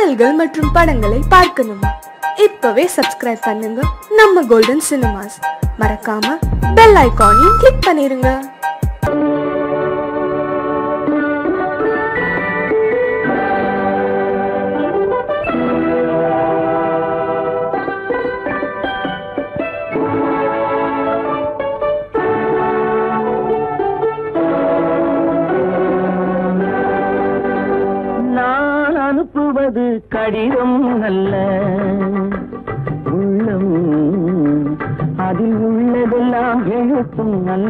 பாடல்கள் மற்றும் படங்களை பார்க்கணுமா? இப்பவே சப்ஸ்கிரைப் பண்ணுங்க நம்ம கோல்டன் சினிமாஸ். மறக்காம பெல் ஐகானையும் கிளிக் பண்ணிருங்க. அனுப்புவது கடிதம் அல்ல, உள்ளம் அதில் உள்ளதெல்லாம் எழுத்தும் அல்ல.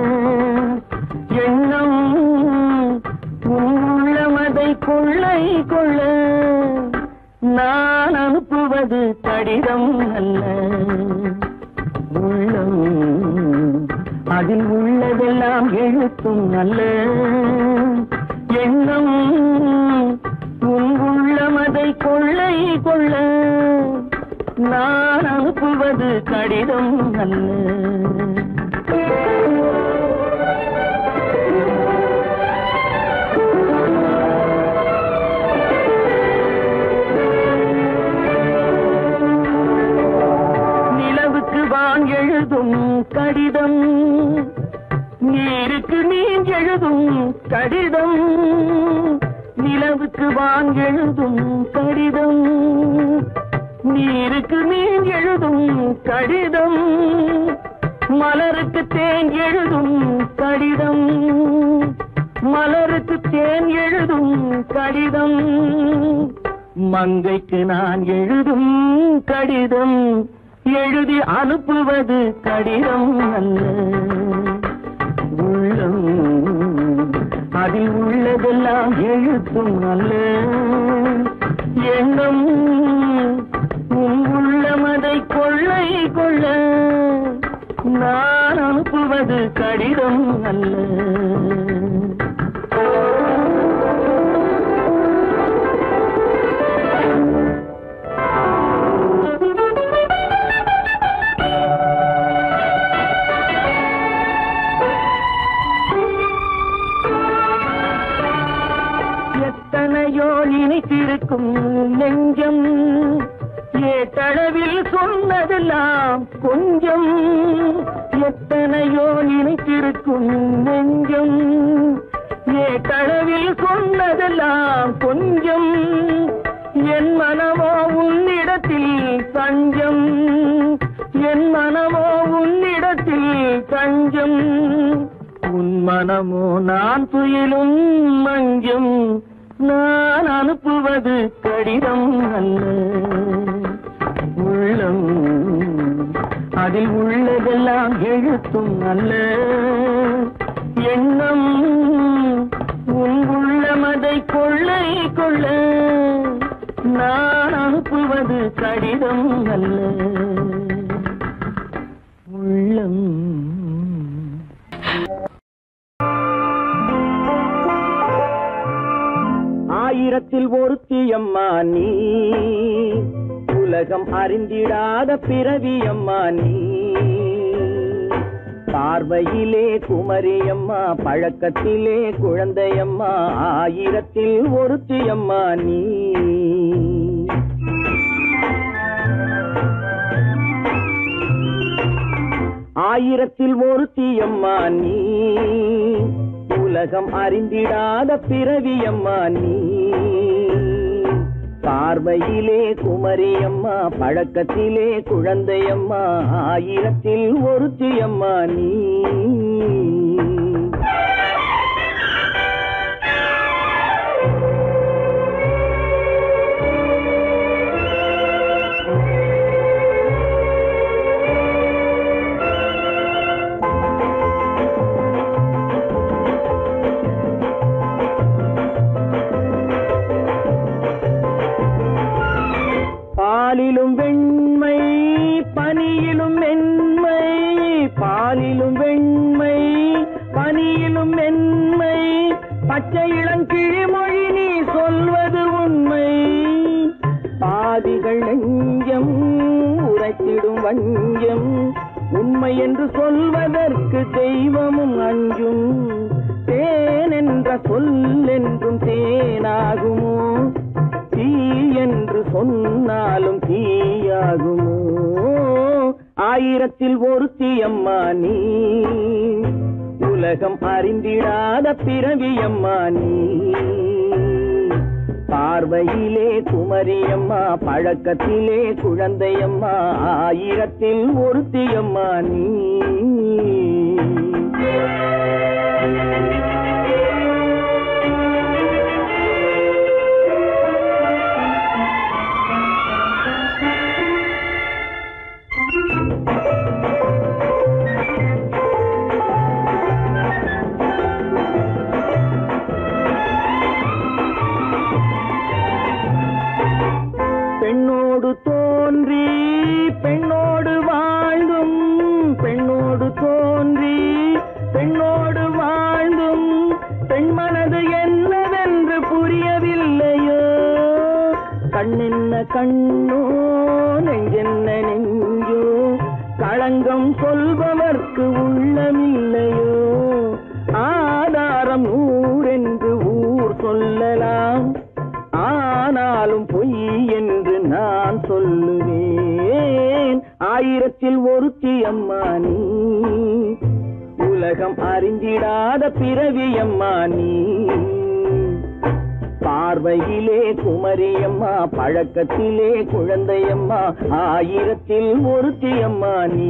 எண்ணம் உள்ளமதை கொள்ளை கொள்ள. நான் அனுப்புவது கடிதம் அல்ல, உள்ளம் அதில் உள்ளதெல்லாம் எழுத்தும் அல்ல. எண்ணம் உள்ளமதை கொள்ளை கொள்ள. நான் அனுப்புவது கடிதம் அல்ல. நிலவுக்கு வான் எழுதும் கடிதம், நீருக்கு நீர் எழுதும் கடிதம். நிலவுக்கு வான் எழுதும் கடிதம், நீருக்கு நீர் எழுதும் கடிதம். மலருக்கு தேன் எழுதும் கடிதம், மலருக்கு தேன் எழுதும் கடிதம். மங்கைக்கு நான் எழுதும் கடிதம், எழுதி அனுப்புவது கடிதம் அல்ல. உள்ளம் அதில் உள்ளதெல்லாம் எழுத்தும் அல்ல. எண்ணம் உள்ளமதை கொள்ளை கொள்ள. நான் அனுப்புவது கடிதம் அல்ல. எத்தனையோ நினைத்திருக்கும் நெஞ்சம், ஏட்டளவில் சொன்னதெல்லாம் கொஞ்சம். எத்தனையோ நினைத்திருக்கும் நெஞ்சம், ஏட்டளவில் சொன்னதெல்லாம் கொஞ்சம். என் மனமோ உன்னிடத்தில் தஞ்சம், என் மனமோ உன்னிடத்தில் தஞ்சம். உன் மனமோ நான் துயிலும் மஞ்சம். நான் அனுப்புவது கடிதம் அல்ல, உள்ளம் அதில் உள்ளதெல்லாம் எழுத்தும் அல்ல. எண்ணம் உன் உள்ளமதை கொள்ளை கொள்ள. நான் அனுப்புவது கடிதம் அல்ல, உள்ளம். ஆயிரத்தில் ஒருத்தியம்மா நீ, உலகம் அறிந்திடாத பிறவியம்மா நீ. பார்வையிலே குமரியம்மா, பழக்கத்திலே குழந்தையம்மா. ஆயிரத்தில் ஒருத்தியம்மா நீ. ஆயிரத்தில் ஒருத்தியம்மா நீ, உலகம் அறிந்திடாத பிறவியம்மா நீ. பார்வையிலே குமரியம்மா, பழக்கத்திலே குழந்தையம்மா. ஆயிரத்தில் ஒருத்தியம்மா நீ. பாலிலும் வெண்மை, பனியிலும் மென்மை. பாலிலும் வெண்மை, பனியிலும் மென்மை. பச்சை இளங்கிழிமொழி நீ சொல்வது உண்மை. பாதிகள் நெஞ்சம் உரைத்திடும் வஞ்சம். உண்மை என்று சொல்வதற்கு தெய்வமும் அஞ்சும். தேன் என்ற சொல் என்றும் தேனாகுமோ? தீ சொன்னாலும் தீயாகுமோ ஆயிரத்தில் ஒருத்தி அம்மா நீ உலகம் அறிந்திடாத பிறவியம்மா நீ பார்வையிலே குமரியம்மா பழக்கத்திலே குழந்தையம்மா ஆயிரத்தில் ஒருத்தியம்மா நீ பெண்ணோடு தோன்றி பெண்ணோடு வாழ்ந்தும் பெண்ணோடு தோன்றி பெண்ணோடு வாழ்ந்தும் பெண் மனது என்னவென்று புரியவில்லையோ கண்ணென்ன கண்ணோ நெஞ்சென்ன நெஞ்சோ களங்கம் சொல்பவர்க்கு உள்ளமில்லையோ ஆதாரம் நூறென்று ஊர் சொல்லலாம் ஆனாலும் பொய் என்று நான் சொல்லுவேன் ஆயிரத்தில் ஒருத்தி அம்மா நீ உலகம் அறிந்திடாத பிறவியம்மா நீ பார்வையிலே குமரியம்மா பழக்கத்திலே குழந்தையம்மா ஆயிரத்தில் ஒருத்தி அம்மா நீ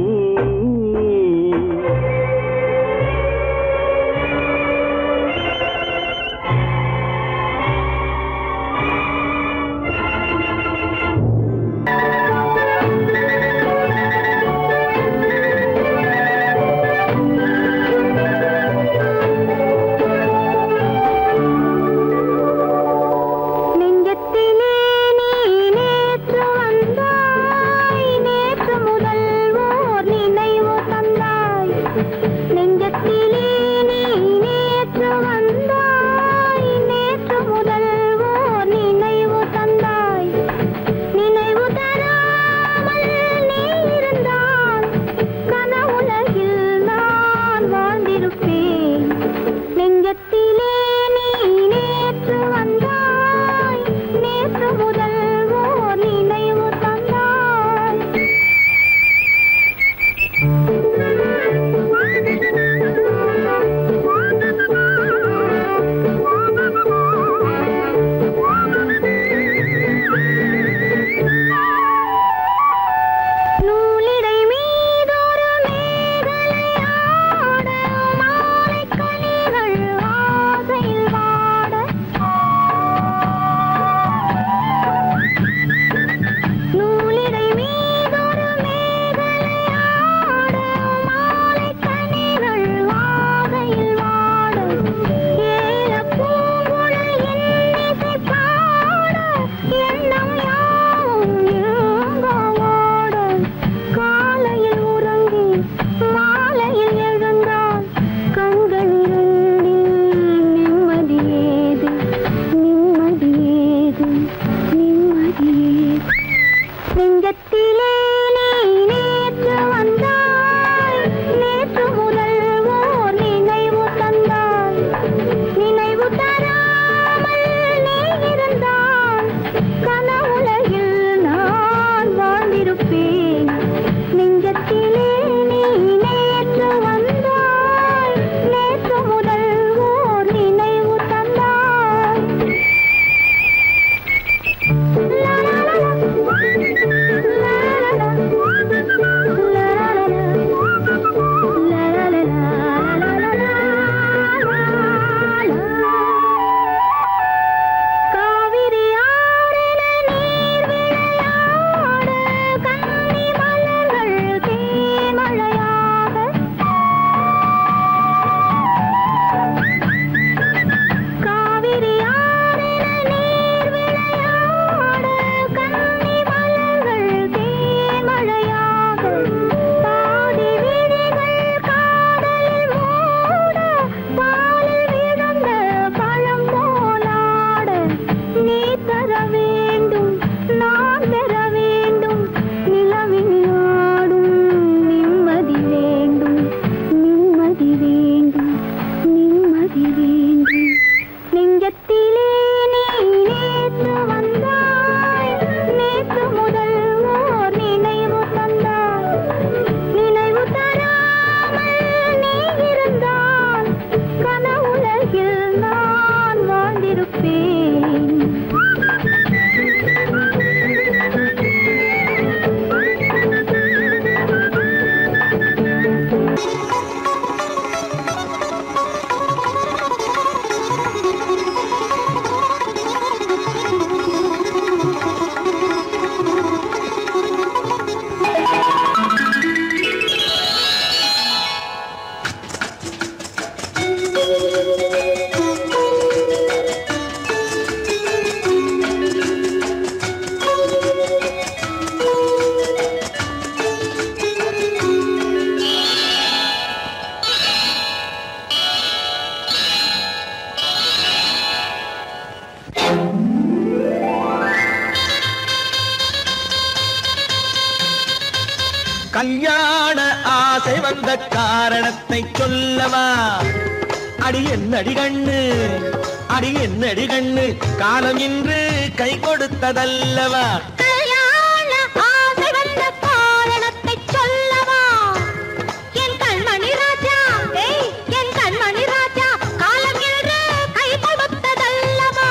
கல்யாண ஆசை வந்த காரணத்தை சொல்லவா? அடி என்னடி கண்ணு, அடி என்னடி கண்ணு, காலம் இன்று கை கொடுத்ததல்லவா? கல்யாண ஆசை வந்த காரணத்தை சொல்லவா? என் கண்மணி ராஜா, என் கண்மணி ராஜா, காலம் இன்று கை கொடுத்ததல்லவா?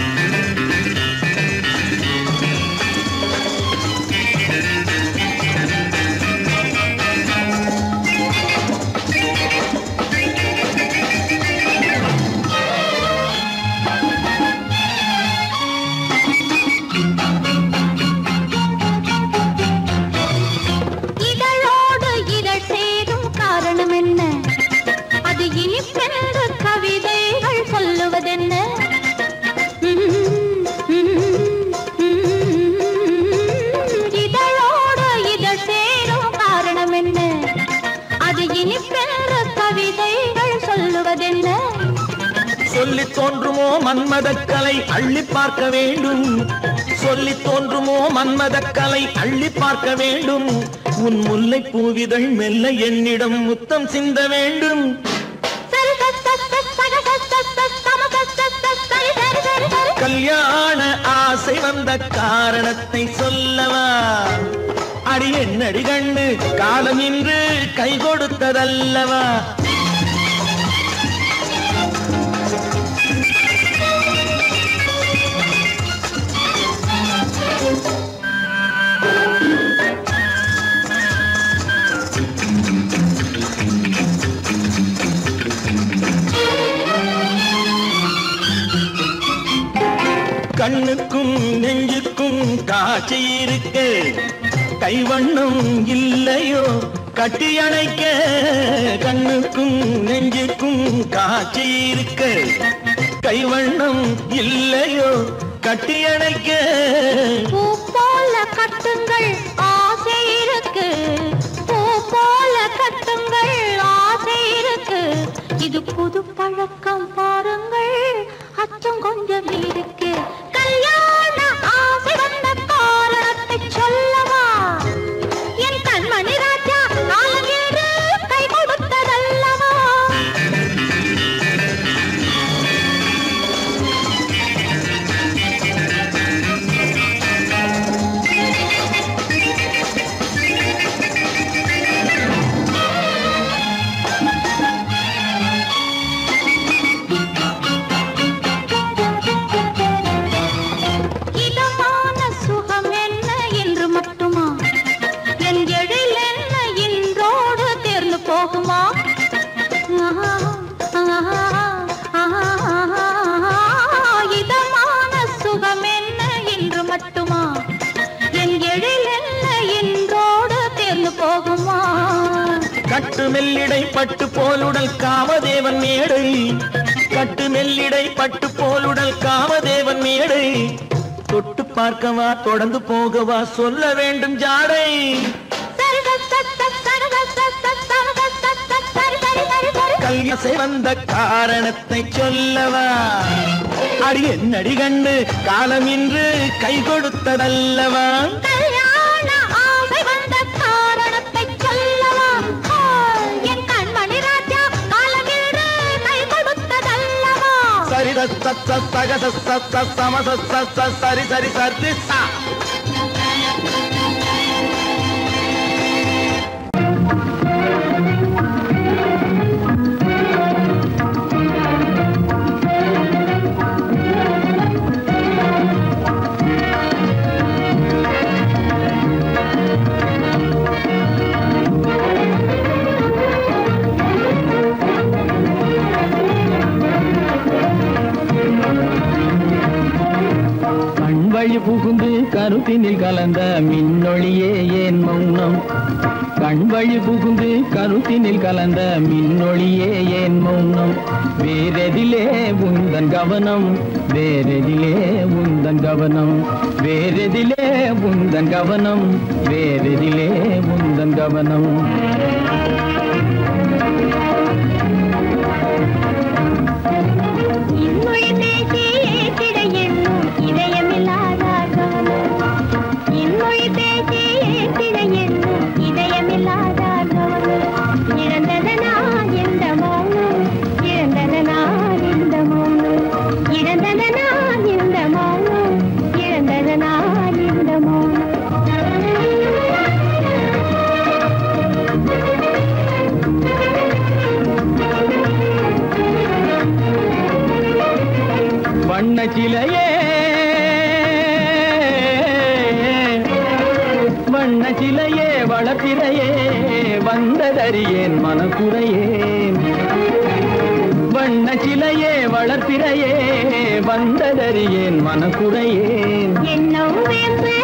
சொல்லி தோன்றுமோ மன்மதக்கலை அள்ளி பார்க்க வேண்டும், சொல்லி தோன்றுமோ மன்மதக்கலை அள்ளி பார்க்க வேண்டும். உன் முல்லை பூவிதழ் மெல்ல என்னிடம் முத்தம் சிந்த வேண்டும். கல்யாண ஆசை வந்த காரணத்தை சொல்லவா? அடி என்னடி கண்ணு, காலம் இன்று கை கொடுத்ததல்லவா? கண்ணுக்கும் நெஞ்சுக்கும் காட்சி இருக்க, கைவண்ணம் இல்லையோ கட்டி அணைக்க? கண்ணுக்கும் நெஞ்சுக்கும் காட்சி இருக்க, கைவண்ணம் இல்லையோ கட்டி அணைக்க? பூ போல கட்டுங்கள் ஆசை இருக்கு, பூ போல கட்டுங்கள் ஆசை இருக்கு. இது புது பழக்கம் பாருங்கள், அச்சம் கொஞ்சம் இருக்கு. கல்யாண ஆசை வந்த காரணத்தை சொல்லவா? என் கண்மணி ராஜா, காலம் இன்று கை கொடுத்ததல்லவா? இதமான சுகம் என்ன என்று மட்டுமா? என் எழில் என்ன என்றோடு தேர்ந்து போகுமா? கட்டு மெல்லிடை பட்டு போலுடல் காமதேவன் மேடை, கட்டு மெல்லிடை பட்டு போலுடல் காமதேவன் மேடை. தொட்டு பார்க்கவா தொடர்ந்து போகவா சொல்ல வேண்டும் ஜாடை. கல்யாணம் வந்த காரணத்தை சொல்லவா? அடி என்னடி கண்டு, காலம் இன்று கை கொடுத்ததல்லவா? கல்யாண ஆசை வந்த காரணத்தை சொல்லவா? என் கண்மணி ராஜா, காலம் இன்று கை கொடுத்ததல்லவா? சரி சக சம சரி சரி சரி சா. கண்வழி புகுந்து கருத்தினில் கலந்த மின்னொளியே ஏன் மௌனம்? கண்வழி புகுந்து கருத்தினில் கலந்த மின்னொளியே ஏன் மௌனம்? வேறெதிலே உந்தன் கவனம், வேறெதிலே உந்தன் கவனம், வேறெதிலே உந்தன் கவனம், வேறெதிலே உந்தன் கவனம். இதயமில்லாத வண்ண சிலையே வளர்ப்பிறையே வந்ததறியேன் மனக்குறையேன். வண்ண சிலையே வளர்ப்பிறையே வந்ததறியேன் மனக்குறையேன். என்னும் வேம்பு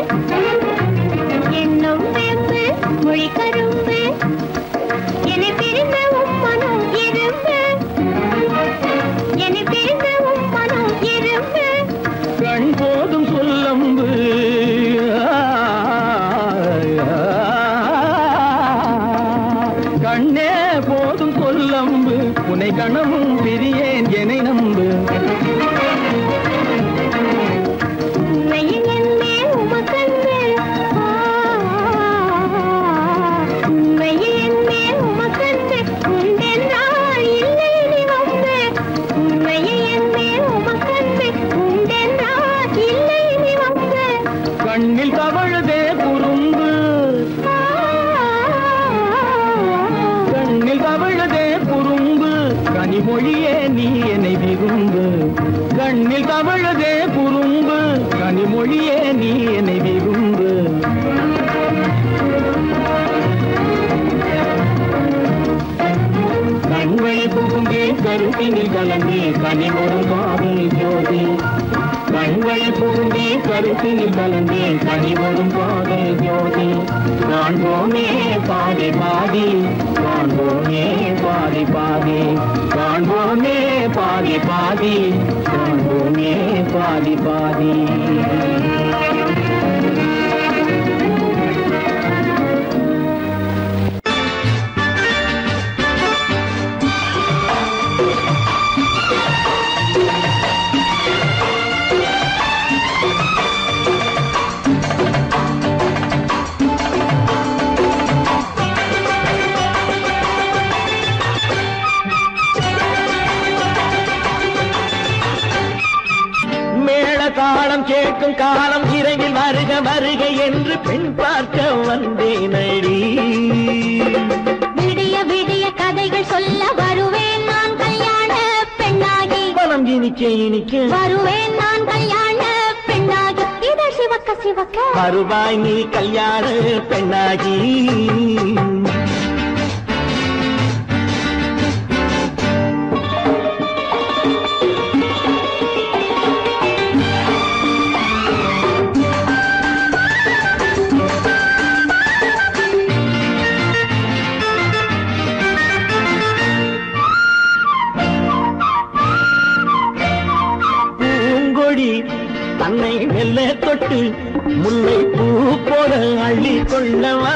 மொழி கரும்பு என்னை பிரிந்த உம்மனும் இரும்பு என்னை பிரிந்த உம்மனும் இரும்பு. கண் போதும் சொல்லம்பு கண்ணே போதும் சொல்லம்பு உனை கணமும் பிரியேன் என்னை நம்பு. கண்ணில் தவழுதே குறும்பு கண்ணில் தவழுதே குறும்பு கனிமொழியே நீ என்னை விரும்பு. கண்ணில் தவழுதே குறும்பு கனிமொழியே நீ என்னை விரும்பு. கண்வழி புகுந்தே கருத்தினில் கலந்தே கனிமொரு காதல் ஜோதி. கண்வழி புகுந்தே கருத்தினில் கலந்தே கனிவரும் காதல் ஜோதி. காண்போமே பாதி பாதி காண்போமே பாதி பாதி காண்போமே பாதி பாதி காண்போமே பாதி பாதி. தாளம் கேட்கும் காலம் இரவில் வருக வருக என்று பெண் பார்க்க வந்தேனடி. விடிய விடிய கதைகள் சொல்ல வருவேன் நான் கல்யாண பெண்ணாகி. மனம் இனிக்க இனிக்க வருவேன் நான் கல்யாண பெண்ணாகி. இதழ் சிவக்க சிவக்க வருவாய் நீ கல்யாண பெண்ணாகி. தன்னை மெல்ல தொட்டு முல்லை பூ போல அள்ளி கொள்ளவா.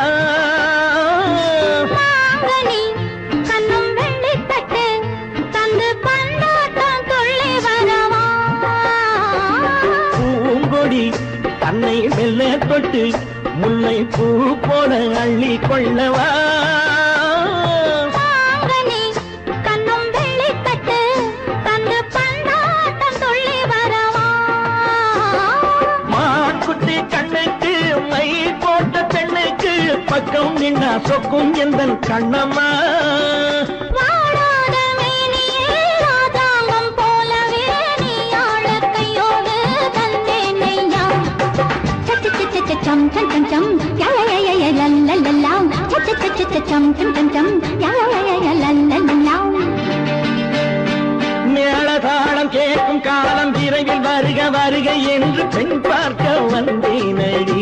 கண்ணும் வெள்ளி தட்டு தந்து பந்தாட்டம் துள்ளி வரவா. பூங்கொடி தன்னை மெல்ல தொட்டு முல்லை பூ போல அள்ளி கொள்ளவா. பக்கம் நின்னா சொக்கும் எந்தன் கண்ணம்மா. வாடாத மேனியே ராதாங்கம் போலவே நீ ஆழக்கையோடு தந்தேன் நெய்யா. சச்ச சச்ச சச்சம் சம் சம் சம் யயயய லல்லல்லா. சச்ச சச்ச சச்சம் சம் சம் சம் யயயய லல்லல்லா. மேளதாளம் கேட்கும் காலம் விரைவில் வருக வருக என்று பெண் பார்க்க வந்தேனடி.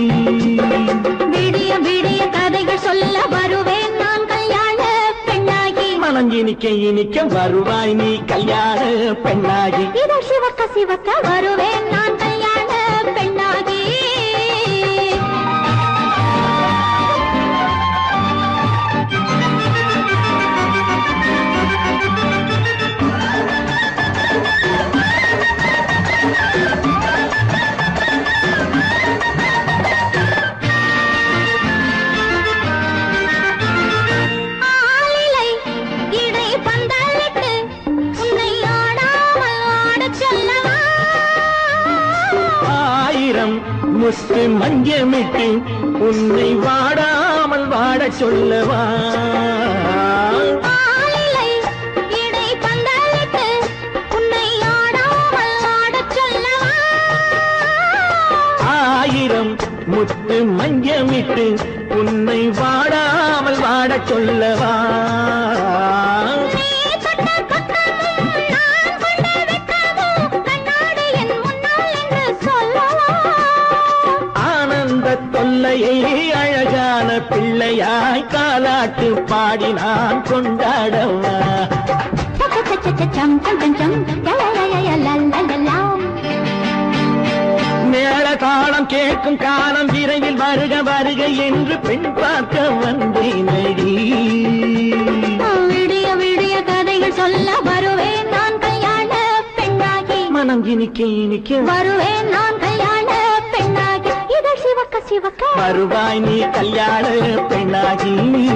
விடிய விடிய கதைகள் சொல்ல வருவேன் நான் கல்யாண பெண்ணாகி. மனம் இனிக்க இனிக்க வருவாய் நீ கல்யாண பெண்ணாகி. இதழ் சிவக்க சிவக்க வருவேன் நான் கல்யாண பெண்ணாகி. முத்து மஞ்சமிட்டு உன்னை வாடாமல் வாடச் சொல்லவா. ஆயிரம் முத்து மஞ்சமிட்டு உன்னை வாடாமல் வாடச் சொல்லவா? ஆனந்த தொல்லையை அழகான பிள்ளையாய் காலாட்டு பாடி நான் கொண்டாடவா? மேள தாளம் கேட்கும் காலம் விரைவில் வருக வருக என்று பெண் பார்க்க வந்தேனடி. விடிய விடிய கதைகள் சொல்ல வருவேன் நான் கல்யாண பெண்ணாகி. மனம் இனிக்க இனிக்க வருவேன் நான் கல்யாண பெண்ணாகி. இதழ் சிவக்க சிவக்க வருவாய் நீ கல்யாண பெண்ணாகி.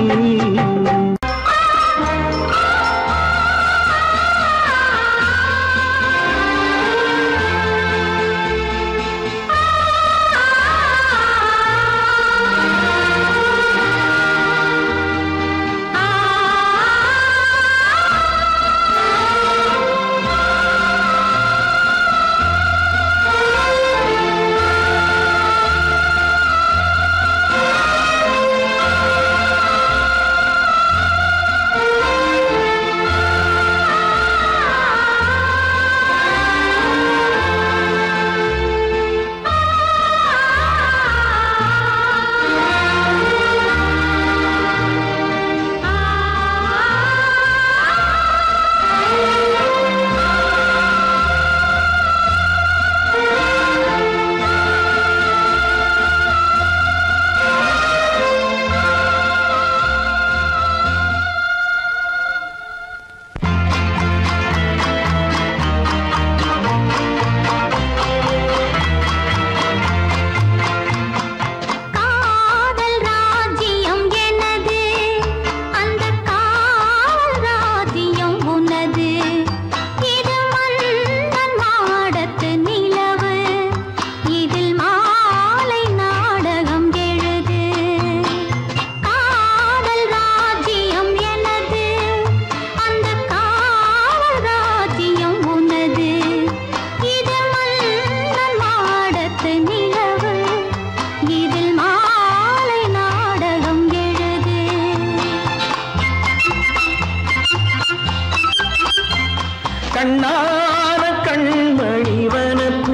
கண்ணான கண்மணி வனப்பு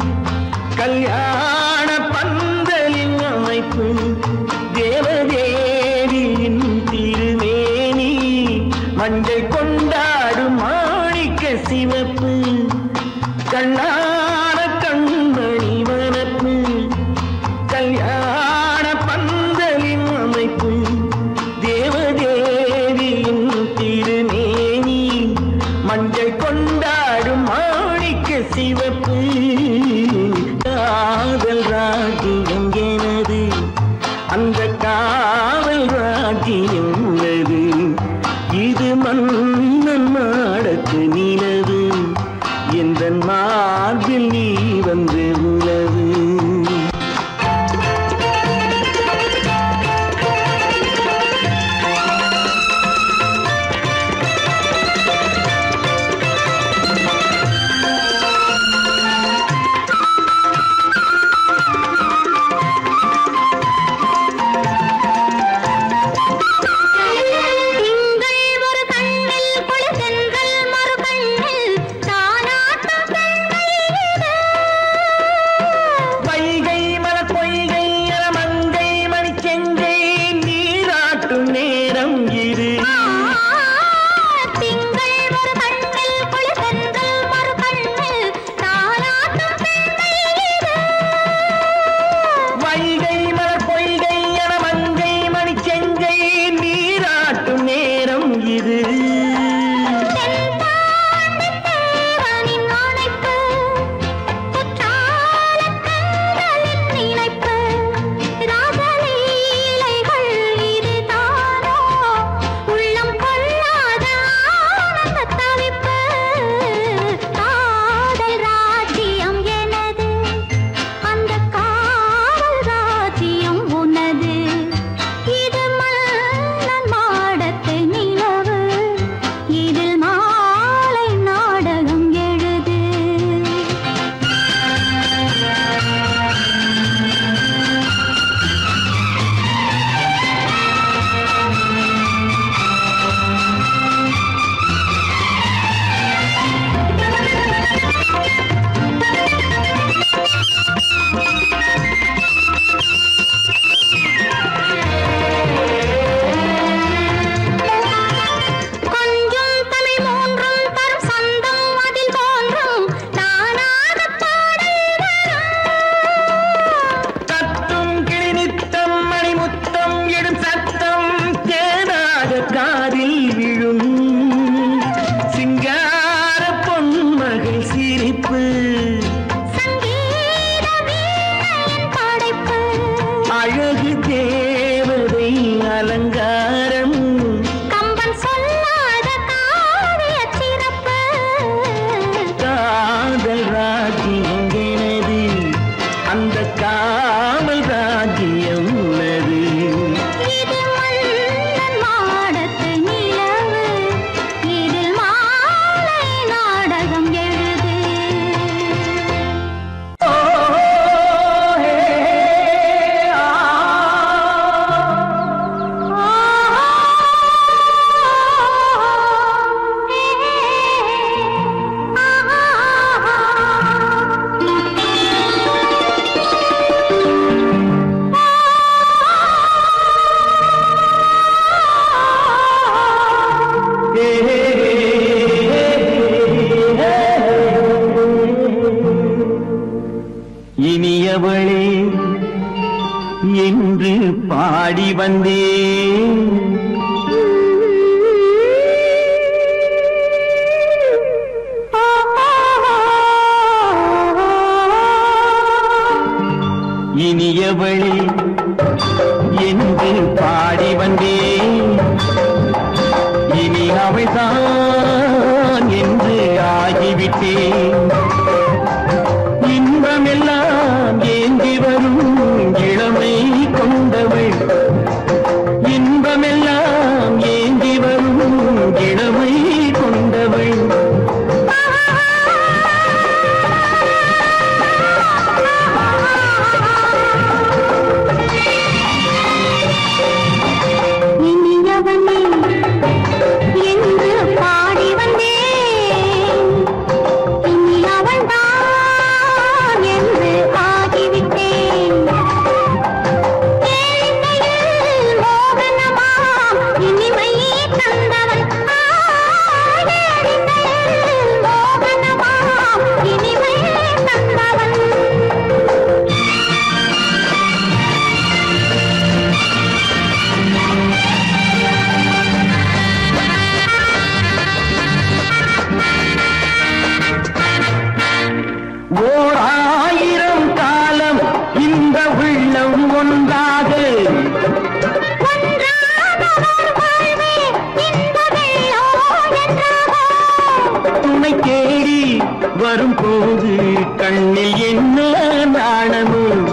கல்யாண பந்தலின் அமைப்பு தேவதேவியின் திருமேனி மஞ்சள் கொண்டாடும் மாணிக்க சிவப்பு. கண்ணான கண்மணி வனப்பு கல்யாண பந்தலின் அமைப்பு தேவதேவியின் திருமேனி மஞ்சள் கொண்டாடும் மாணிக்க சிவப்பு. காதல் ராஜ்யம் எனது அந்த காவல் ராஜ்யம் உள்ளது. இது மன்னன் மாடத்து நிலவு எந்த மார்பில் நீ வந்து உலவு. தேவதை அலங்காரம் கம்பன் சொல்லாத காவிய சிறப்பு காதல் ராஜ்யம் எனது அந்த காவல் ராஜ்யம் உள்ளது இது மன்னன் மாடத்து நிலவு இதில் மாலை நாடகம் எழுது இனியவளே என்று பாடி வந்தேன் இனியவளே என்று பாடி வந்தேன் இனி அவள்தான் என்று ஆகிவிட்டேன் இன்பமெல்லாம் ஏந்தி வரும் இளமை கொண்டவள் இன்பமெல்லாம் ஏந்தி வரும் இளமை கொண்டவள் இனியவனே என்று பாடி வந்தேன் இனி அவள்தான் என்று ஆகிவிட்டேன் கேளிக்கையில் மோகனமாம் இனிமை தந்தவன் கேளிக்கையில் மோகனமாம் இனிமை தந்தவன் ஓர் ஆயிரம் காலம் இந்த உள்ளம் ஒன்றாக துணை தேடி வரும்போது கண்ணில் என்ன நாணமும்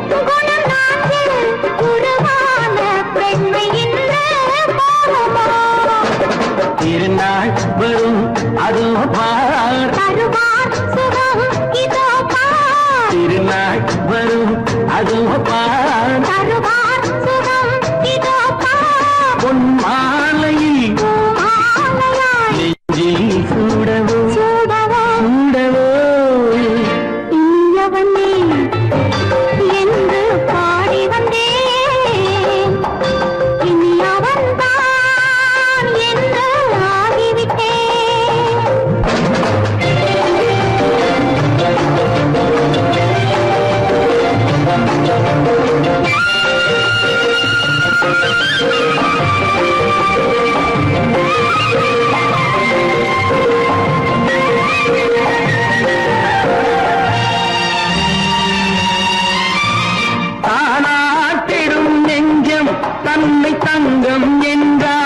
திருநாள் வரும் அதோ பார் திருநாள் வரும் அதோ பார் பொன் மாலையில் நெஞ்சில் சூடவோ சூடவோ என்று பாடி வந்தேன் இனி அவன்தான் என்று ஆகிவிட்டேன் தானாட்டிடும் நெஞ்சம் தன்னை தங்கம் என்றார்